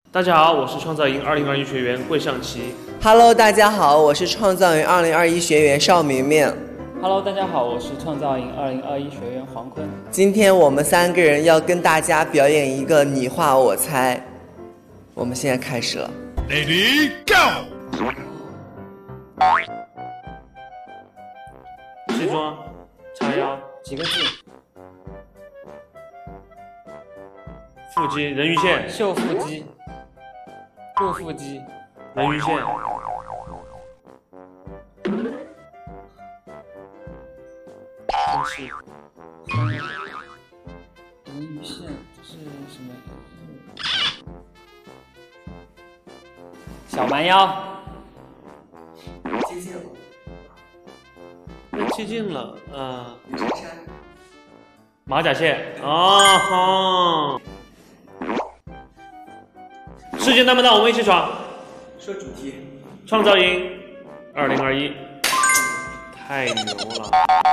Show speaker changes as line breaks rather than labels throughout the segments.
大家好，我是创造营2021学员桂尚奇。
Hello， 大家好，我是创造营2021学员邵明明。
Hello， 大家好，我是创造营2021学员黄坤。
今天我们3个人要跟大家表演一个你画我猜。我们现在开始了。
Ready go！
西装，叉腰，
几个字？
腹肌，人鱼线，
秀腹肌，肚腹肌，
人鱼线，生气，
人鱼线是什么？小蛮腰，
接近了。
接近了，马甲线，哦吼！世界那么大，我们一起闯。
说主题。
创造营2021，太牛了！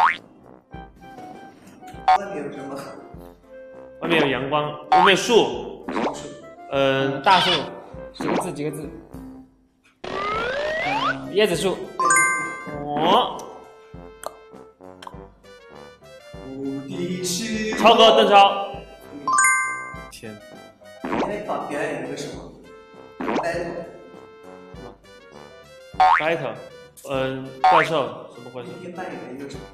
外面有什么？
外面有阳光，外面有树，
大树，几个字？椰子树。
哦。超哥，邓超。天。
今天表演一个什么
？battle。怪兽，什么怪兽？
今天扮演一个什么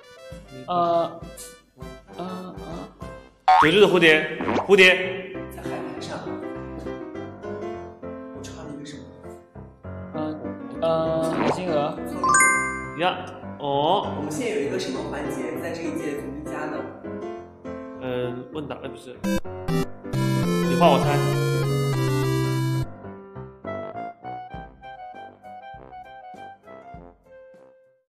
9只的蝴蝶，
在海滩上。我唱了一个什么
海星鹅。
呀，哦。
我们现在有一个什么环节，在这一届统一加的？
问答，不是。你画我猜。